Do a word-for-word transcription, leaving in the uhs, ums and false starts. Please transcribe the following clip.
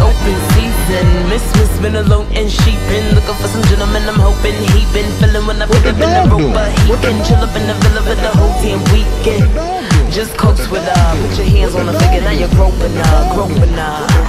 open season. Miss Miss been alone and she been looking for some gentlemen. I'm hoping he been feeling when I put him in the rope, but he can chill up in the villa with the whole team weekend. Just coax with her, put your hands on her figure, now you're groping her, groping her.